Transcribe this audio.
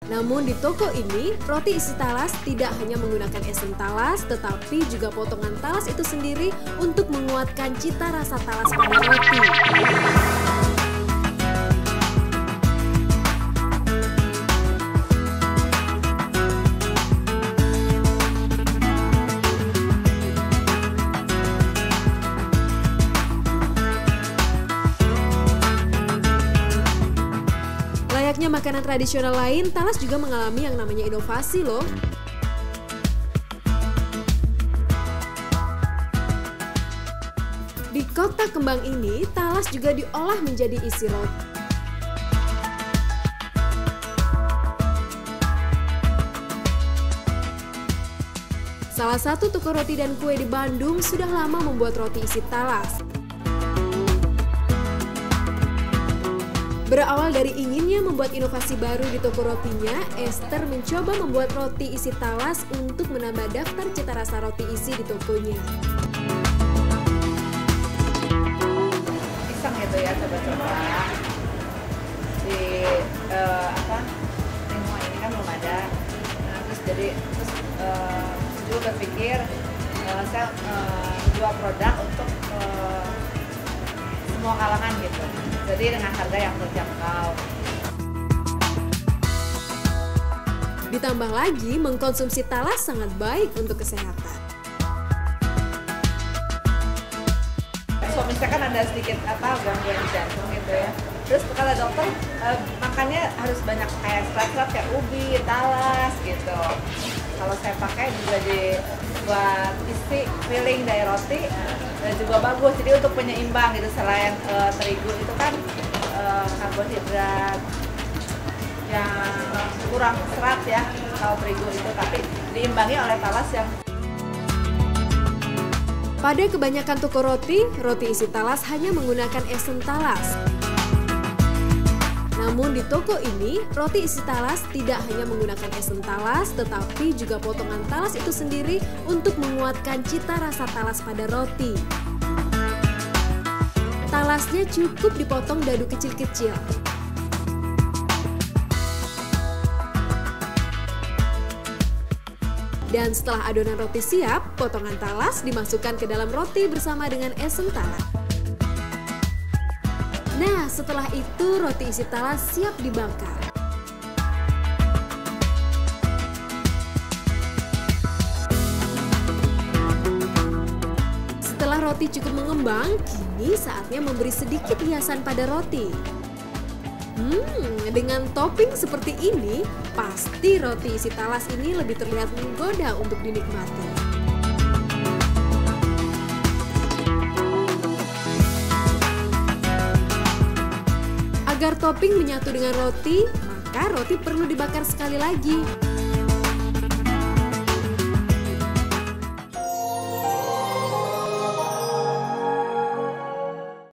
Namun di toko ini, roti isi talas tidak hanya menggunakan esen talas, tetapi juga potongan talas itu sendiri untuk menguatkan cita rasa talas pada roti. Layaknya makanan tradisional lain, talas juga mengalami yang namanya inovasi loh. Di kota kembang ini, talas juga diolah menjadi isi roti. Salah satu toko roti dan kue di Bandung sudah lama membuat roti isi talas. Berawal dari inginnya membuat inovasi baru di toko rotinya, Esther mencoba membuat roti isi talas untuk menambah daftar cita rasa roti isi di tokonya. Iseng gitu ya, coba-coba di semua ini kan belum ada. Nah, terus juga berpikir saya jual produk untuk semua kalangan gitu. Jadi dengan harga yang terjangkau. Ditambah lagi, mengkonsumsi talas sangat baik untuk kesehatan. Suami saya kan ada sedikit gangguan jantung gitu ya. Terus kata dokter makannya harus banyak kayak serat-serat kayak ubi, talas gitu. Kalau saya pakai juga buat isi filling dari roti dan juga bagus. Jadi untuk penyeimbang gitu, selain terigu itu kan karbohidrat yang kurang serat ya kalau terigu itu, tapi diimbangi oleh talas yang. Pada kebanyakan toko roti, roti isi talas hanya menggunakan esen talas. Namun di toko ini, roti isi talas tidak hanya menggunakan esen talas, tetapi juga potongan talas itu sendiri untuk menguatkan cita rasa talas pada roti. Talasnya cukup dipotong dadu kecil-kecil. Dan setelah adonan roti siap, potongan talas dimasukkan ke dalam roti bersama dengan esen talas. Nah, setelah itu roti isi talas siap dibakar. Setelah roti cukup mengembang, kini saatnya memberi sedikit hiasan pada roti. Dengan topping seperti ini, pasti roti isi talas ini lebih terlihat menggoda untuk dinikmati. Agar topping menyatu dengan roti, maka roti perlu dibakar sekali lagi.